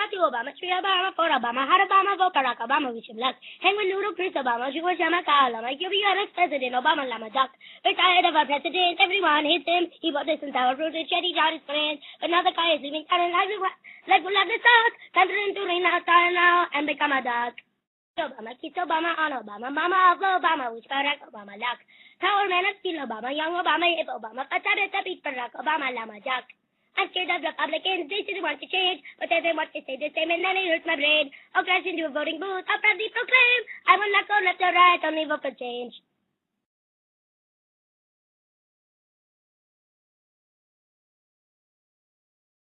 Matthew Obama, 3 Obama, 4 Obama, had Obama, vote Barack Obama, wish him luck. Hang with Noodle Chris Obama, she was Yamaka Alama, give you a president, Obama Lama Duck. Retired of a president, everyone hates him. He bought this in Tower Fruit, Chetty Jar is friend, but now the guy is leaving, and like we'll have the South, country to rain out now and become a duck. Obama, kiss Obama, on Obama, Mama of Obama, which Barack Obama luck. Tower man of Steel Obama, young Obama, if Obama, Patata beat Barack Obama Lama Duck. I'm scared of Republicans, they didn't want to change, but they didn't want to say the same, and then it hurts my brain. I'll crash into a voting booth, I'll proudly proclaim, I will not go left or right, only vote for change.